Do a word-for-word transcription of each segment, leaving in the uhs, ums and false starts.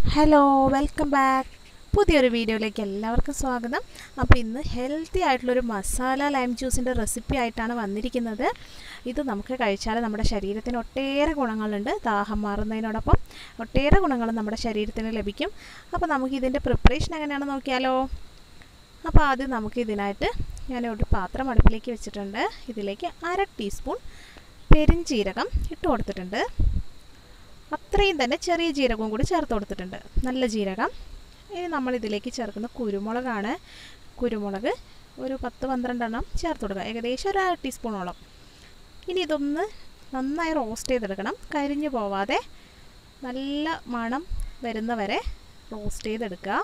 Hello welcome back. പുതിയൊരു വീഡിയോയിലേക്ക് എല്ലാവർക്കും സ്വാഗതം. അപ്പോൾ ഇന്ന് ഹെൽത്തി ആയിട്ടുള്ളൊരു മസാല ലൈം ജ്യൂസിൻ്റെ റെസിപ്പി ആയിട്ടാണ് വന്നിരിക്കുന്നത്. ഇത് നമുക്ക് കഴിച്ചാൽ നമ്മുടെ ശരീരത്തിന് ഒട്ടേറെ ഗുണങ്ങളുണ്ട്. ദാഹം മാറുന്നതിനോടൊപ്പം ഒട്ടേറെ ഗുണങ്ങൾ നമ്മുടെ ശരീരത്തിന് ലഭിക്കും. അപ്പോൾ നമുക്ക് ഇതിൻ്റെ പ്രിപ്പറേഷൻ എങ്ങനെയാണെന്ന് നോക്കിയാലോ. അപ്പോൾ ആദ്യം നമുക്ക് ഇതിനായിട്ട് ഞാനൊരു പാത്രം അടുപ്പിലേക്ക് വെച്ചിട്ടുണ്ട്. ഇതിലേക്ക് അര ടീസ്പൂൺ പെരുംജീരകം ഇട്ട് കൊടുത്തിട്ടുണ്ട്. അത്രയും തന്നെ ചെറിയ ജീരകവും കൂടി ചേർത്ത് കൊടുത്തിട്ടുണ്ട്, നല്ല ജീരകം. ഇനി നമ്മൾ ഇതിലേക്ക് ചേർക്കുന്ന കുരുമുളകാണ്. കുരുമുളക് ഒരു പത്ത് പന്ത്രണ്ടെണ്ണം ചേർത്ത് കൊടുക്കുക, ഏകദേശം ഒരു അര ടീസ്പൂണോളം. ഇനി ഇതൊന്ന് നന്നായി റോസ്റ്റ് ചെയ്തെടുക്കണം, കരിഞ്ഞു പോവാതെ നല്ല മണം വരുന്നവരെ റോസ്റ്റ് ചെയ്തെടുക്കുക.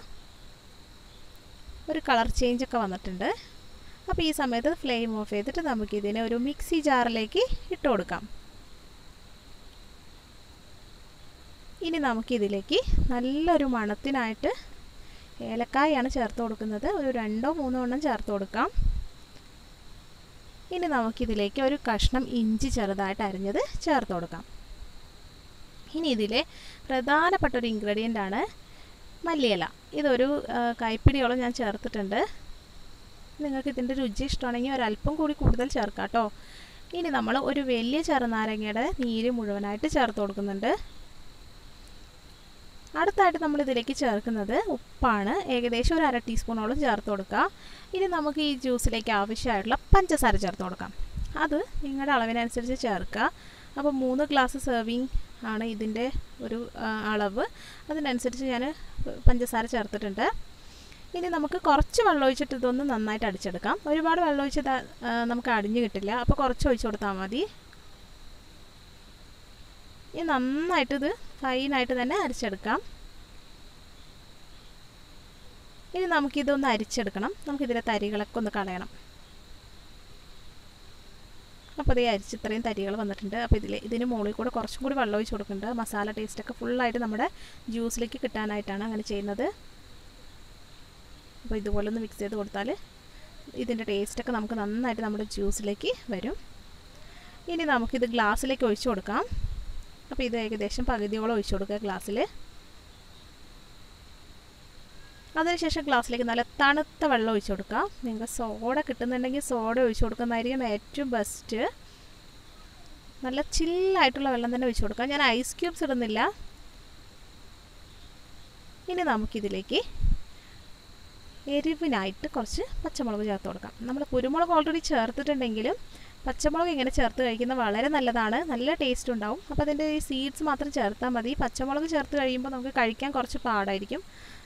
ഒരു കളർ ചേഞ്ചൊക്കെ വന്നിട്ടുണ്ട്. അപ്പോൾ ഈ സമയത്ത് ഫ്ലെയിം ഓഫ് ചെയ്തിട്ട് നമുക്കിതിനെ ഒരു മിക്സി ജാറിലേക്ക് ഇട്ട് കൊടുക്കാം. ഇനി നമുക്കിതിലേക്ക് നല്ലൊരു മണത്തിനായിട്ട് ഏലക്കായാണ് ചേർത്ത് കൊടുക്കുന്നത്. ഒരു രണ്ടോ മൂന്നോ എണ്ണം ചേർത്ത് കൊടുക്കാം. ഇനി നമുക്കിതിലേക്ക് ഒരു കഷ്ണം ഇഞ്ചി ചെറുതായിട്ട് അരിഞ്ഞത് ചേർത്ത് കൊടുക്കാം. ഇനി ഇതിലെ പ്രധാനപ്പെട്ട ഒരു ഇൻഗ്രീഡിയൻ്റ് ആണ് മല്ലിയില. ഇതൊരു കൈപ്പിടിയോളം ഞാൻ ചേർത്തിട്ടുണ്ട്. നിങ്ങൾക്ക് ഇതിൻ്റെ രുചി ഇഷ്ടമാണെങ്കിൽ ഒരല്പം കൂടി കൂടുതൽ ചേർക്കാം കേട്ടോ. ഇനി നമ്മൾ ഒരു വലിയ ചെറുനാരങ്ങയുടെ നീര് മുഴുവനായിട്ട് ചേർത്ത് കൊടുക്കുന്നുണ്ട്. അടുത്തായിട്ട് നമ്മൾ ഇതിലേക്ക് ചേർക്കുന്നത് ഉപ്പാണ്. ഏകദേശം ഒരു അര ടീസ്പൂണോളം ചേർത്ത് കൊടുക്കുക. ഇനി നമുക്ക് ഈ ജ്യൂസിലേക്ക് ആവശ്യമായിട്ടുള്ള പഞ്ചസാര ചേർത്ത് കൊടുക്കാം. അത് നിങ്ങളുടെ അളവിനനുസരിച്ച് ചേർക്കുക. അപ്പോൾ മൂന്ന് ഗ്ലാസ് സെർവിങ് ആണ് ഇതിൻ്റെ ഒരു അളവ്. അതിനനുസരിച്ച് ഞാൻ പഞ്ചസാര ചേർത്തിട്ടുണ്ട്. ഇനി നമുക്ക് കുറച്ച് വെള്ളം ഒഴിച്ചിട്ട് ഇതൊന്ന് നന്നായിട്ട് അടിച്ചെടുക്കാം. ഒരുപാട് വെള്ളം ഒഴിച്ച് നമുക്ക് അടിഞ്ഞു കിട്ടില്ല, അപ്പോൾ കുറച്ച് ഒഴിച്ച് കൊടുത്താൽ മതി. ഇനി നന്നായിട്ട് ഇത് ഫൈനായിട്ട് തന്നെ അരിച്ചെടുക്കാം. ഇനി നമുക്കിതൊന്ന് അരിച്ചെടുക്കണം. നമുക്കിതിലെ തരികളൊക്കെ ഒന്ന് കളയണം. അപ്പോൾ ഇത് അരിച്ച് ഇത്രയും തരികൾ വന്നിട്ടുണ്ട്. അപ്പോൾ ഇതിൽ ഇതിന് മുകളിൽ കൂടെ കുറച്ചും കൂടി വെള്ളം ഒഴിച്ച് കൊടുക്കുന്നുണ്ട്. മസാല ടേസ്റ്റൊക്കെ ഫുള്ളായിട്ട് നമ്മുടെ ജ്യൂസിലേക്ക് കിട്ടാനായിട്ടാണ് അങ്ങനെ ചെയ്യുന്നത്. അപ്പോൾ ഇതുപോലെ ഒന്ന് മിക്സ് ചെയ്ത് കൊടുത്താൽ ഇതിൻ്റെ ടേസ്റ്റൊക്കെ നമുക്ക് നന്നായിട്ട് നമ്മുടെ ജ്യൂസിലേക്ക് വരും. ഇനി നമുക്കിത് ഗ്ലാസ്സിലേക്ക് ഒഴിച്ച് കൊടുക്കാം. അപ്പോൾ ഇത് ഏകദേശം പകുതിയോളം ഒഴിച്ചു കൊടുക്കുക ഗ്ലാസ്സിൽ. അതിനുശേഷം ഗ്ലാസ്സിലേക്ക് നല്ല തണുത്ത വെള്ളം ഒഴിച്ചു കൊടുക്കുക. നിങ്ങൾക്ക് സോഡ കിട്ടുന്നുണ്ടെങ്കിൽ സോഡ ഒഴിച്ചു കൊടുക്കുന്നതായിരിക്കും ഏറ്റവും ബെസ്റ്റ്. നല്ല ചില്ലായിട്ടുള്ള വെള്ളം തന്നെ ഒഴിച്ചു കൊടുക്കുക. ഞാൻ ഐസ് ക്യൂബ്സ് ഇടുന്നില്ല. ഇനി നമുക്കിതിലേക്ക് എരിവിനായിട്ട് കുറച്ച് പച്ചമുളക് ചേർത്ത് കൊടുക്കാം. നമ്മൾ കുരുമുളക് ഓൾറെഡി ചേർത്തിട്ടുണ്ടെങ്കിലും പച്ചമുളക് ഇങ്ങനെ ചേർത്ത് കഴിക്കുന്നത് വളരെ നല്ലതാണ്, നല്ല ടേസ്റ്റ് ഉണ്ടാവും. അപ്പോൾ അതിൻ്റെ ഈ സീഡ്സ് മാത്രം ചേർത്താൽ മതി. പച്ചമുളക് ചേർത്ത് കഴിയുമ്പോൾ നമുക്ക് കഴിക്കാൻ കുറച്ച് പാടായിരിക്കും.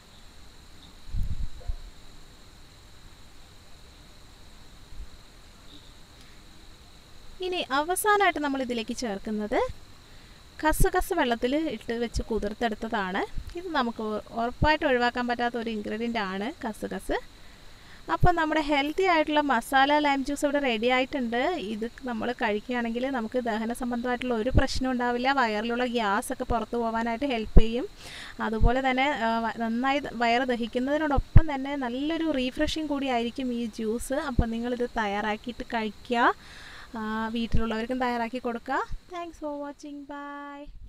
ഇനി അവസാനമായിട്ട് നമ്മൾ ഇതിലേക്ക് ചേർക്കുന്നത് കസകസ് വെള്ളത്തിൽ ഇട്ട് വെച്ച് കുതിർത്തെടുത്തതാണ്. ഇത് നമുക്ക് ഉറപ്പായിട്ട് ഒഴിവാക്കാൻ പറ്റാത്ത ഒരു ഇൻഗ്രീഡിയൻ്റ് ആണ് കസകസ്. അപ്പോൾ നമ്മുടെ ഹെൽത്തി ആയിട്ടുള്ള മസാല ലൈം ജ്യൂസ് ഇവിടെ റെഡി ആയിട്ടുണ്ട്. ഇത് നമ്മൾ കഴിക്കുകയാണെങ്കിൽ നമുക്ക് ദഹന സംബന്ധമായിട്ടുള്ള ഒരു പ്രശ്നം ഉണ്ടാവില്ല. വയറിലുള്ള ഗ്യാസ് ഒക്കെ പുറത്തു പോകാനായിട്ട് ഹെൽപ്പ് ചെയ്യും. അതുപോലെ തന്നെ നന്നായി വയറ് ദഹിക്കുന്നതിനോടൊപ്പം തന്നെ നല്ലൊരു റീഫ്രഷിങ് കൂടി ആയിരിക്കും ഈ ജ്യൂസ്. അപ്പോൾ നിങ്ങളിത് തയ്യാറാക്കിയിട്ട് കഴിക്കുക, വീട്ടിലുള്ളവർക്കും തയ്യാറാക്കി കൊടുക്കുക. Thanks for watching. ബൈ.